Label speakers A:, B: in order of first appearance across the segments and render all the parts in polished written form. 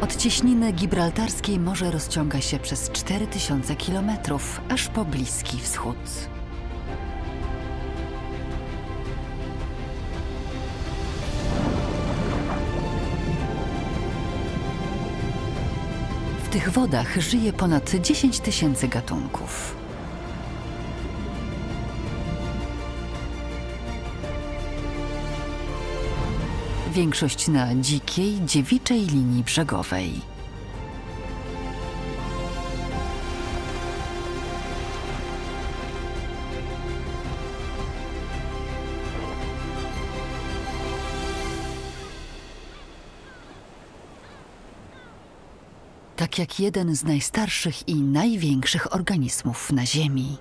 A: Od cieśniny gibraltarskiej morze rozciąga się przez 4000 kilometrów, aż po Bliski Wschód. W tych wodach żyje ponad 10 000 gatunków. Większość na dzikiej, dziewiczej linii brzegowej. Tak jak jeden z najstarszych i największych organizmów na Ziemi.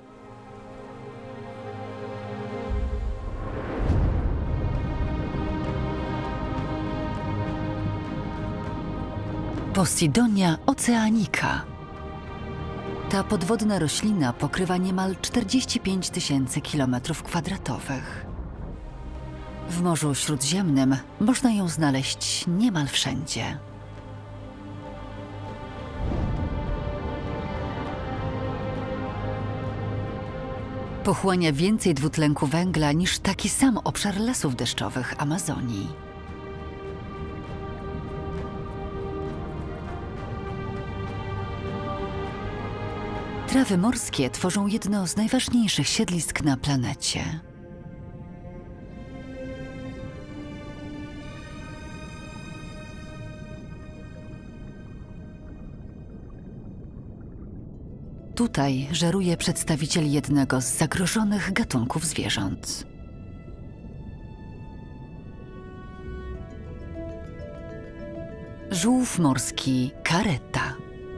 A: Posidonia oceanica. Ta podwodna roślina pokrywa niemal 45 000 km². W Morzu Śródziemnym można ją znaleźć niemal wszędzie. Pochłania więcej dwutlenku węgla niż taki sam obszar lasów deszczowych Amazonii. Trawy morskie tworzą jedno z najważniejszych siedlisk na planecie. Tutaj żeruje przedstawiciel jednego z zagrożonych gatunków zwierząt. Żółw morski karetta.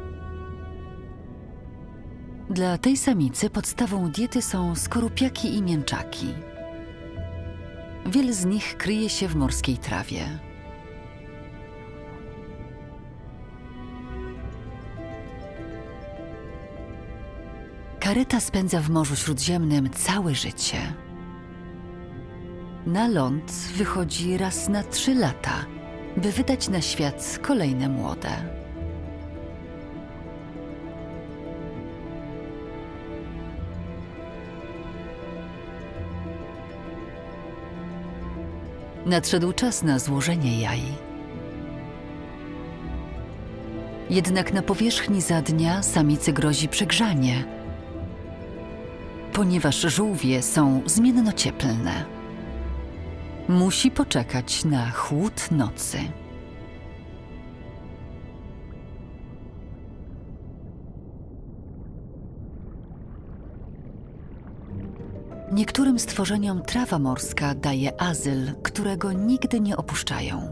A: Dla tej samicy podstawą diety są skorupiaki i mięczaki. Wiele z nich kryje się w morskiej trawie. Kareta spędza w Morzu Śródziemnym całe życie. Na ląd wychodzi raz na 3 lata, by wydać na świat kolejne młode. Nadszedł czas na złożenie jaj. Jednak na powierzchni za dnia samicy grozi przegrzanie, ponieważ żółwie są zmiennocieplne. Musi poczekać na chłód nocy. Niektórym stworzeniom trawa morska daje azyl, którego nigdy nie opuszczają.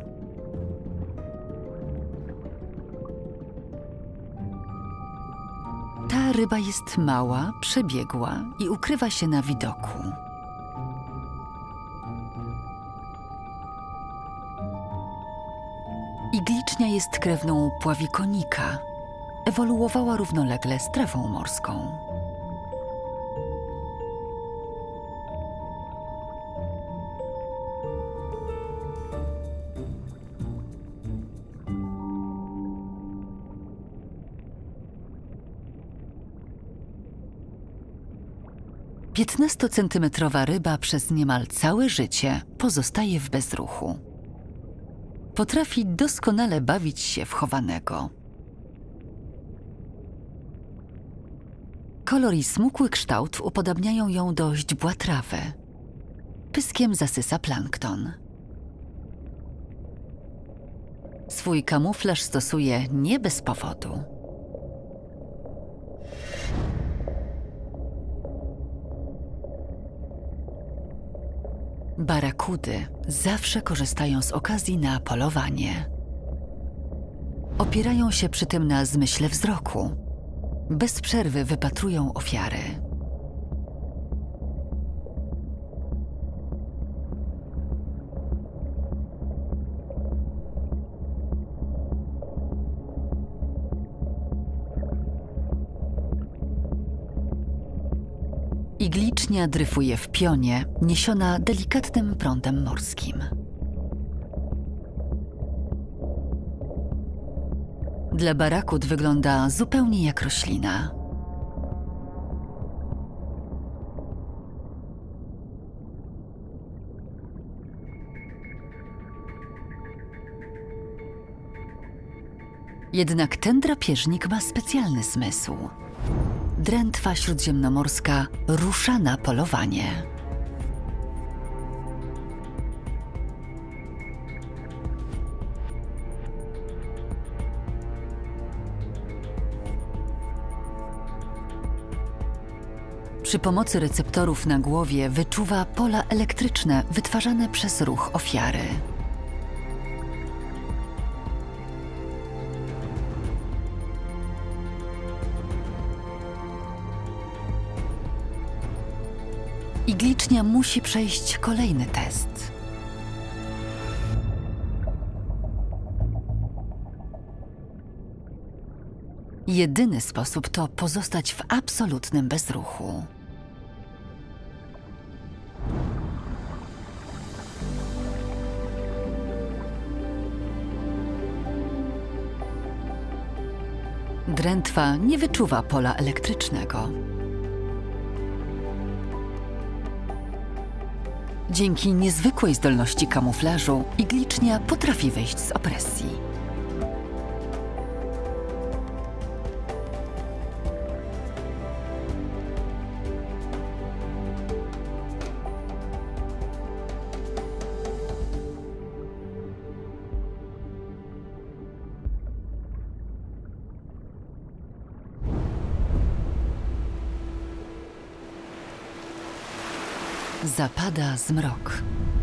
A: Ta ryba jest mała, przebiegła i ukrywa się na widoku. Iglicznia jest krewną pławikonika. Ewoluowała równolegle z trawą morską. Piętnastocentymetrowa ryba przez niemal całe życie pozostaje w bezruchu. Potrafi doskonale bawić się w chowanego. Kolor i smukły kształt upodabniają ją do źdźbła trawy. Pyskiem zasysa plankton. Swój kamuflaż stosuje nie bez powodu. Barakudy zawsze korzystają z okazji na polowanie. Opierają się przy tym na zmyśle wzroku. Bez przerwy wypatrują ofiary. Iglicznia dryfuje w pionie, niesiona delikatnym prądem morskim. Dla barakut wygląda zupełnie jak roślina. Jednak ten drapieżnik ma specjalny zmysł. Drętwa śródziemnomorska rusza na polowanie. Przy pomocy receptorów na głowie wyczuwa pola elektryczne wytwarzane przez ruch ofiary. Iglicznia musi przejść kolejny test. Jedyny sposób to pozostać w absolutnym bezruchu. Drętwa nie wyczuwa pola elektrycznego. Dzięki niezwykłej zdolności kamuflażu iglicznia potrafi wyjść z opresji. Zapada zmrok.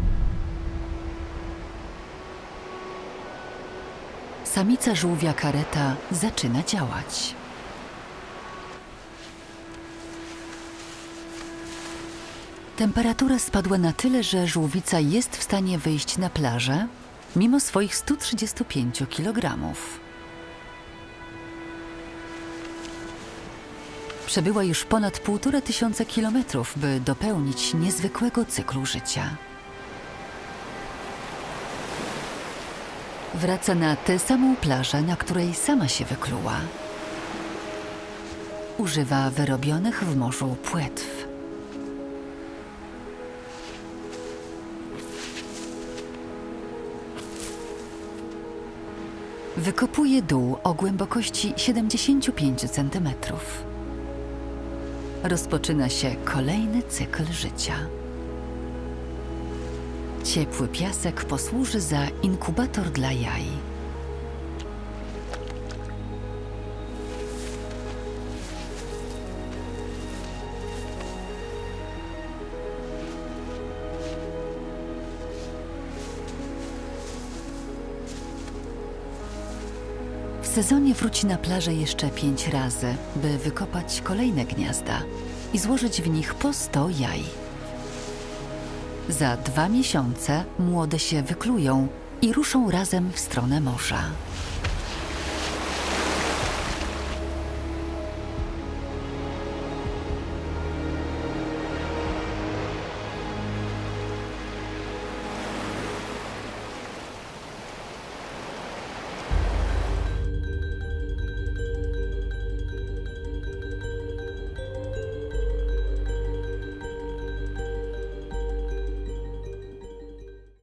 A: Samica żółwia kareta zaczyna działać. Temperatura spadła na tyle, że żółwica jest w stanie wyjść na plażę, mimo swoich 135 kg. Przebyła już ponad 1500 kilometrów, by dopełnić niezwykłego cyklu życia. Wraca na tę samą plażę, na której sama się wykluła. Używa wyrobionych w morzu płetw. Wykopuje dół o głębokości 75 cm. Rozpoczyna się kolejny cykl życia. Ciepły piasek posłuży za inkubator dla jaj. W sezonie wróci na plażę jeszcze 5 razy, by wykopać kolejne gniazda i złożyć w nich po 100 jaj. Za 2 miesiące młode się wyklują i ruszą razem w stronę morza.